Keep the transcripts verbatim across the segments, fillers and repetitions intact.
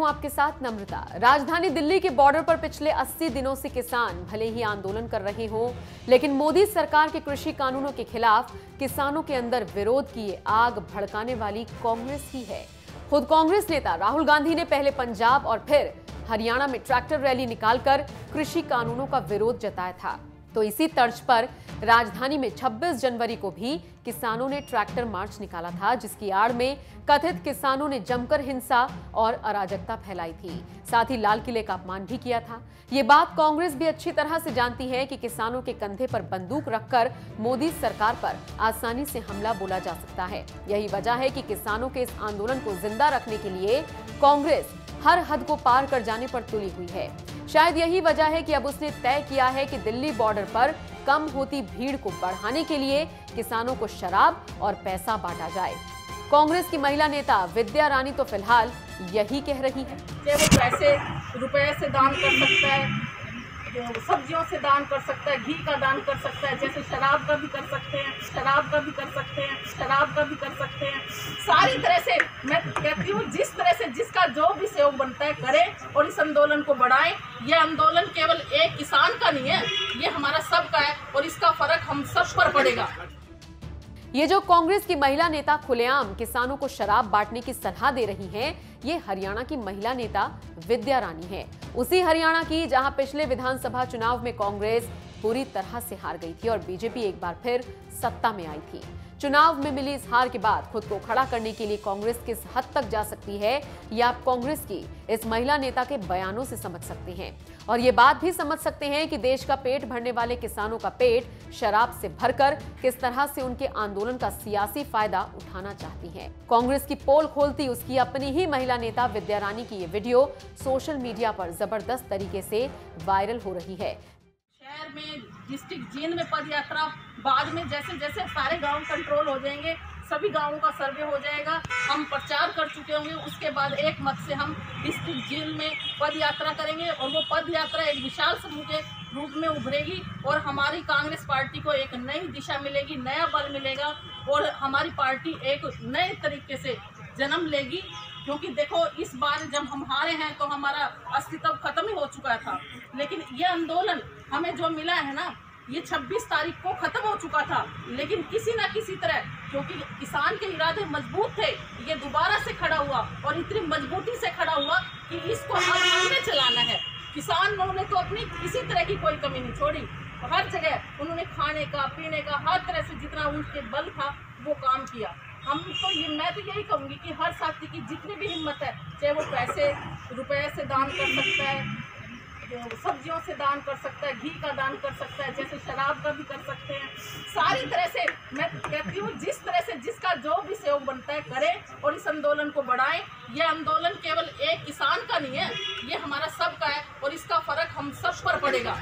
हूं आपके साथ नम्रता। राजधानी दिल्ली के बॉर्डर पर पिछले अस्सी दिनों से किसान भले ही आंदोलन कर रहे हों, लेकिन मोदी सरकार के कृषि कानूनों के खिलाफ किसानों के अंदर विरोध की आग भड़काने वाली कांग्रेस ही है। खुद कांग्रेस नेता राहुल गांधी ने पहले पंजाब और फिर हरियाणा में ट्रैक्टर रैली निकालकर कृषि कानूनों का विरोध जताया था। तो इसी तर्ज पर राजधानी में छब्बीस जनवरी को भी किसानों ने ट्रैक्टर मार्च निकाला था, जिसकी आड़ में कथित किसानों ने जमकर हिंसा और अराजकता फैलाई थी। साथ ही लाल किले का अपमान भी किया था। ये बात कांग्रेस भी अच्छी तरह से जानती है कि किसानों के कंधे पर बंदूक रखकर मोदी सरकार पर आसानी से हमला बोला जा सकता है। यही वजह है कि किसानों के इस आंदोलन को जिंदा रखने के लिए कांग्रेस हर हद को पार कर जाने पर तुली हुई है। शायद यही वजह है कि अब उसने तय किया है कि दिल्ली बॉर्डर पर कम होती भीड़ को बढ़ाने के लिए किसानों को शराब और पैसा बांटा जाए। कांग्रेस की महिला नेता विद्या रानी तो फिलहाल यही कह रही है। वो पैसे रुपए से दान कर सकता है, सब्जियों से दान कर सकता है, घी का दान कर सकता है, जैसे शराब का भी कर सकते हैं, शराब का भी कर सकते हैं, शराब का भी कर सकते हैं। सारी तरह से मैं कहती हूँ, जिस तरह से जिसका जो भी सहयोग बनता है करे और इस आंदोलन को बढ़ाएं। यह आंदोलन केवल एक किसान का नहीं है, ये हमारा सबका है और इसका फर्क हम सब पर पड़ेगा। ये जो कांग्रेस की महिला नेता खुलेआम किसानों को शराब बांटने की सलाह दे रही हैं, ये हरियाणा की महिला नेता विद्या रानी है। उसी हरियाणा की जहां पिछले विधानसभा चुनाव में कांग्रेस पूरी तरह से हार गई थी और बीजेपी एक बार फिर सत्ता में आई थी। चुनाव में मिली इस हार के बाद खुद को खड़ा करने के लिए कांग्रेस किस हद तक जा सकती है, ये आप कांग्रेस की इस महिला नेता के बयानों से समझ सकते हैं। और ये बात भी समझ सकते हैं कि देश का पेट भरने वाले किसानों का पेट शराब से भरकर किस तरह से उनके आंदोलन का सियासी फायदा उठाना चाहती है। कांग्रेस की पोल खोलती उसकी अपनी ही महिला नेता विद्या रानी की ये वीडियो सोशल मीडिया पर जबरदस्त तरीके से वायरल हो रही है। शहर में, डिस्ट्रिक्ट जींद में पद यात्रा, बाद में जैसे जैसे सारे गांव कंट्रोल हो जाएंगे, सभी गांवों का सर्वे हो जाएगा, हम प्रचार कर चुके होंगे, उसके बाद एक मत से हम डिस्ट्रिक्ट जींद में पद यात्रा करेंगे और वो पद यात्रा एक विशाल समूह के रूप में उभरेगी और हमारी कांग्रेस पार्टी को एक नई दिशा मिलेगी, नया बल मिलेगा और हमारी पार्टी एक नए तरीके से जन्म लेगी। क्योंकि देखो, इस बार जब हम हारे हैं तो हमारा अस्तित्व खत्म ही हो चुका था, लेकिन ये आंदोलन हमें जो मिला है ना, ये छब्बीस तारीख को खत्म हो चुका था, लेकिन किसी ना किसी तरह, क्योंकि किसान के इरादे मजबूत थे, ये दोबारा से खड़ा हुआ और इतनी मजबूती से खड़ा हुआ कि इसको अब आगे चलाना है। किसानों ने तो अपनी किसी तरह की कोई कमी नहीं छोड़ी, हर जगह उन्होंने खाने का, पीने का, हर तरह से जितना उनके बल था वो काम किया। हम तो ये मैं तो यही कहूँगी कि हर साथी की जितनी भी हिम्मत है, चाहे वो पैसे रुपए से दान कर सकता है, सब्जियों से दान कर सकता है, घी का दान कर सकता है, जैसे शराब का भी कर सकते हैं। सारी तरह से मैं कहती हूँ, जिस तरह से जिसका जो भी सहयोग बनता है करे और इस आंदोलन को बढ़ाएं। यह आंदोलन केवल एक किसान का नहीं है, ये हमारा सबका है और इसका फर्क हम सब पर पड़ेगा।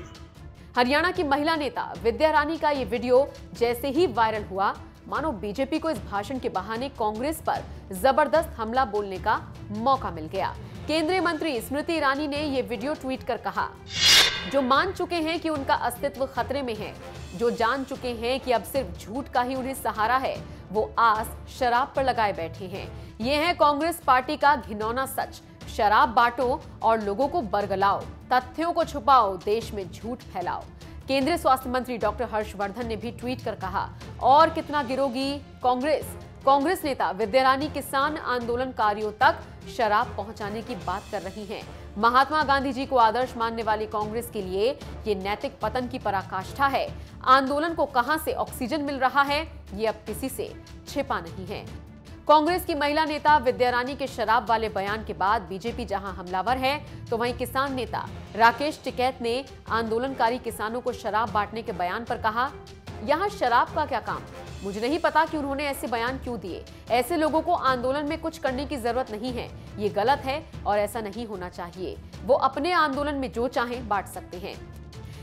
हरियाणा की महिला नेता विद्या रानी का ये वीडियो जैसे ही वायरल हुआ, मानो बीजेपी को इस भाषण के बहाने कांग्रेस पर जबरदस्त हमला बोलने का मौका मिल गया। केंद्रीय मंत्री स्मृति ईरानी ने यह वीडियो ट्वीट कर कहा, जो मान चुके हैं कि उनका अस्तित्व खतरे में है, जो जान चुके हैं कि अब सिर्फ झूठ का ही उन्हें सहारा है, वो आस शराब पर लगाए बैठे हैं। ये है कांग्रेस पार्टी का घिनौना सच। शराब बांटो और लोगों को बरगलाओ, तथ्यों को छुपाओ, देश में झूठ फैलाओ। केंद्रीय स्वास्थ्य मंत्री डॉक्टर हर्षवर्धन ने भी ट्वीट कर कहा, और कितना गिरोगी कांग्रेस। कांग्रेस नेता विद्या रानी किसान आंदोलनकारियों तक शराब पहुंचाने की बात कर रही हैं। महात्मा गांधी जी को आदर्श मानने वाली कांग्रेस के लिए ये नैतिक पतन की पराकाष्ठा है। आंदोलन को कहां से ऑक्सीजन मिल रहा है, ये अब किसी से छिपा नहीं है। कांग्रेस की महिला नेता विद्या रानी के शराब वाले बयान के बाद बीजेपी जहां हमलावर है, तो वहीं किसान नेता राकेश टिकैत ने आंदोलनकारी किसानों को शराब बांटने के बयान पर कहा, यहां शराब का क्या काम? मुझे नहीं पता कि उन्होंने ऐसे बयान क्यों दिए। ऐसे लोगों को आंदोलन में कुछ करने की जरूरत नहीं है, ये गलत है और ऐसा नहीं होना चाहिए। वो अपने आंदोलन में जो चाहें बांट सकते हैं।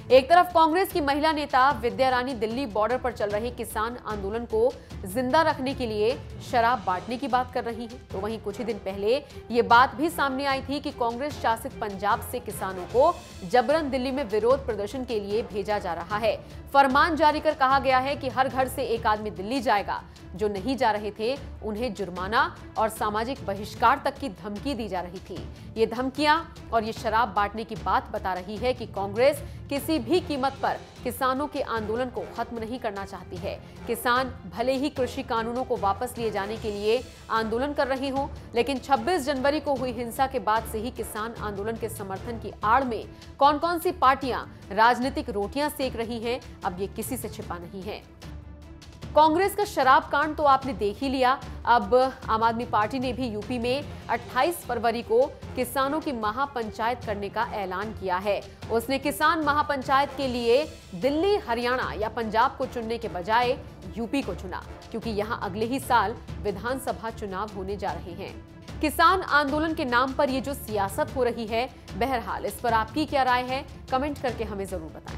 एक तरफ कांग्रेस की महिला नेता विद्या रानी दिल्ली बॉर्डर पर चल रहे किसान आंदोलन को जिंदा रखने के लिए शराब बांटने की बात कर रही है, तो वहीं कुछ ही दिन पहले ये बात भी सामने आई थी कि कांग्रेस शासित पंजाब से किसानों को जबरन दिल्ली में विरोध प्रदर्शन के लिए भेजा जा रहा है। फरमान जारी कर कहा गया है कि हर घर से एक आदमी दिल्ली जाएगा। जो नहीं जा रहे थे उन्हें जुर्माना और सामाजिक बहिष्कार तक की धमकी दी जा रही थी। ये धमकियां और ये शराब बांटने की बात बता रही है कि कांग्रेस किसी भी कीमत पर किसानों के आंदोलन को खत्म नहीं करना चाहती है। किसान भले ही कृषि कानूनों को वापस लिए जाने के लिए आंदोलन कर रहे हों, लेकिन छब्बीस जनवरी को हुई हिंसा के बाद से ही किसान आंदोलन के समर्थन की आड़ में कौन कौन सी पार्टियां राजनीतिक रोटियां सेक रही हैं, अब ये किसी से छिपा नहीं है। कांग्रेस का शराब कांड तो आपने देख ही लिया। अब आम आदमी पार्टी ने भी यूपी में अट्ठाईस फरवरी को किसानों की महापंचायत करने का ऐलान किया है। उसने किसान महापंचायत के लिए दिल्ली, हरियाणा या पंजाब को चुनने के बजाय यूपी को चुना, क्योंकि यहां अगले ही साल विधानसभा चुनाव होने जा रहे हैं। किसान आंदोलन के नाम पर ये जो सियासत हो रही है, बहरहाल इस पर आपकी क्या राय है, कमेंट करके हमें जरूर बताएं।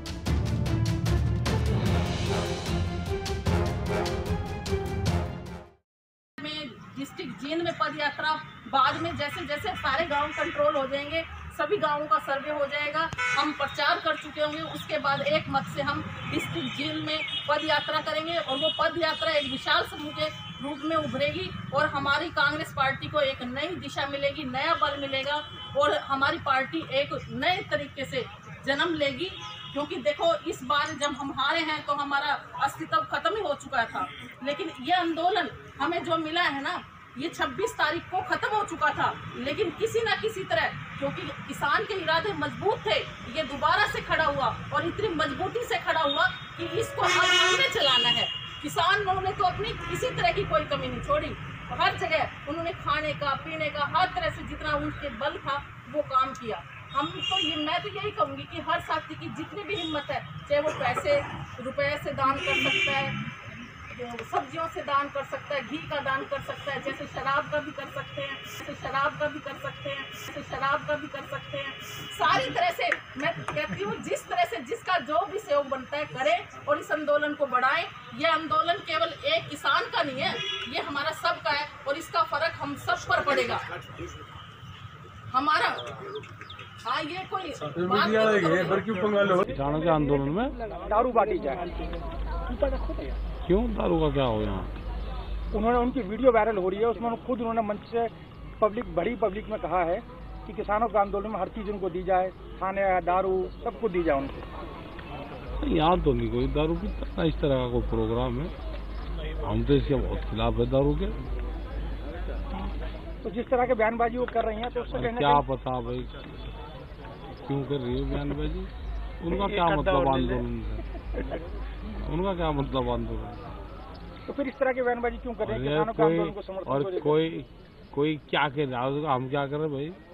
डिस्ट्रिक्ट जींद में पद यात्रा, बाद में जैसे जैसे सारे गांव कंट्रोल हो जाएंगे, सभी गांवों का सर्वे हो जाएगा, हम प्रचार कर चुके होंगे, उसके बाद एक मत से हम डिस्ट्रिक्ट जींद में पद यात्रा करेंगे और वो पद यात्रा एक विशाल समूह के रूप में उभरेगी और हमारी कांग्रेस पार्टी को एक नई दिशा मिलेगी, नया बल मिलेगा और हमारी पार्टी एक नए तरीके से जन्म लेगी। क्योंकि देखो, इस बार जब हम हारे हैं तो हमारा अस्तित्व खत्म ही हो चुका था, लेकिन ये आंदोलन हमें जो मिला है ना, ये छब्बीस तारीख को खत्म हो चुका था, लेकिन किसी ना किसी तरह, क्योंकि किसान के इरादे मजबूत थे, ये दोबारा से खड़ा हुआ और इतनी मजबूती से खड़ा हुआ कि इसको हर महीने चलाना है। किसानों ने तो अपनी किसी तरह की कोई कमी नहीं छोड़ी, हर जगह उन्होंने खाने का, पीने का, हर तरह से जितना उनके बल था वो काम किया। हम तो ये मैं तो यही कहूँगी कि हर साथी की जितनी भी हिम्मत है, चाहे वो पैसे रुपए से दान कर सकता है, सब्जियों से दान कर सकता है, घी का दान कर सकता है, जैसे शराब का भी कर सकते हैं, जैसे शराब का भी कर सकते हैं, जैसे शराब का भी कर सकते हैं। सारी तरह से मैं कहती हूँ, जिस तरह से जिसका जो भी सहयोग बनता है करें और इस आंदोलन को बढ़ाएं। ये आंदोलन केवल एक किसान का नहीं है, ये हमारा सबका है और इसका फर्क हम सब पर पड़ेगा। हमारा हाँ, ये कोई किसानों के आंदोलन में दारू बांटी जाए। क्यों दारू का क्या हो यहाँ? उन्होंने, उनकी वीडियो वायरल हो रही है, उसमें खुद उन्होंने मंच से पब्लिक, बड़ी पब्लिक में कहा है कि किसानों के आंदोलन में हर चीज उनको दी जाए, खाने, दारू सब कुछ दी जाए उनको। यहाँ तो नहीं कोई दारू पीता, इस तरह का कोई प्रोग्राम है। हम तो इसके बहुत खिलाफ है दारू के। तो जिस तरह के बयानबाजी वो कर रही हैं, तो उससे क्या पता भाई क्यों कर रही है बयानबाजी? उनका क्या मतलब आंदोलन से? उनका क्या मतलब आंदोलन? तो फिर इस तरह की बयानबाजी क्यों कर रहे हैं? किसानों के आंदोलन को समर्थन। और कोई कोई क्या कह रहा है, हम क्या कर रहे हैं भाई?